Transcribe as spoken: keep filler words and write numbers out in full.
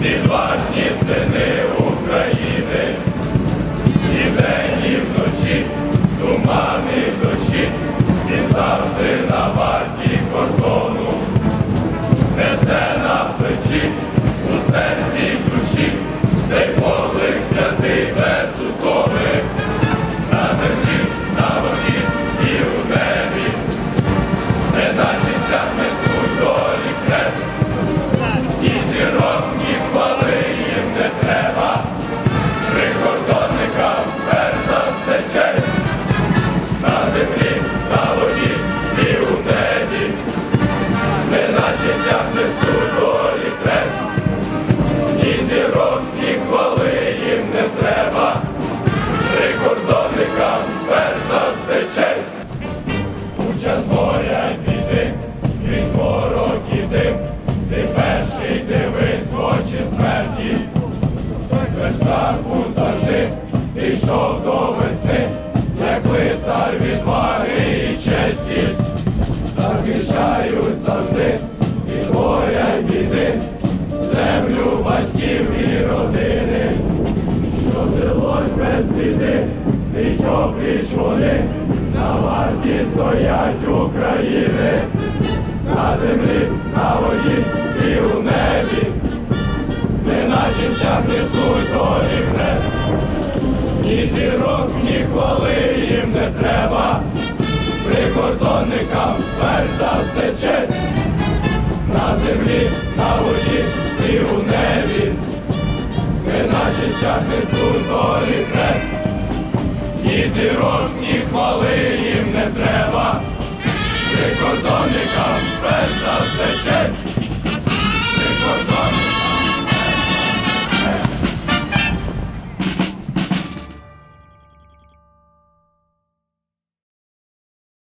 відважні сини України, і вдень, і вночі, тумани дощі, він завжди на варті кордону, несе на плечі, у серці душі, цей поклик святий без утоми, на землі, на воді і у небі, неначе стяг несуть долі хрест, і зірок, ні хвали їм не треба, прикордонникам перш за все честь, на землі, на воді і у небі, неначе стяг несуть долі хрест, ні зірок, ні хвали їм не треба, прикордонникам перш за все честь. У час горя й біди, крізь морок і дим, ти перший дивись в очі смерті, без страху завжди ти йшов до весни, як лицар відваги і честі, захищають завжди від горя й біди, землю батьків і родини, щоб жилось без біди, пліч-о-пліч вони на варті стоять України, на землі, на воді і у небі, неначе стяг несуть долі хрест, ні зірок, ні хвали їм не треба, прикордонникам перш за все честь, на землі, на воді і у небі, неначе стяг несуть долі хрест, ні зірок, ні хвали їм не треба, прикордонникам перш за все честь.